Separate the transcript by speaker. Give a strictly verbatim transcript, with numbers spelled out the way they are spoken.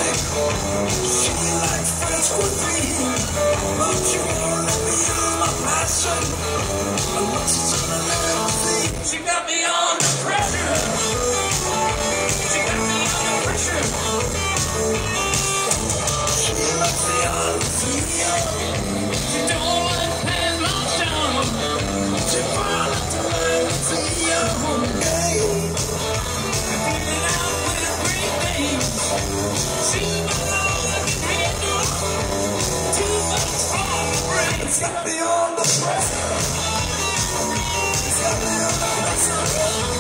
Speaker 1: She likes French cuisine, but she won't let me use my passion. I'm not just gonna let her see. She got me under pressure. She got me under pressure. She likes the Althea. She don't like past my charm. She follows to learn to see you. Hey, flipping out with great names. She belongs in handle. Too much for the brain. It's got me under pressure. It's got me under pressure.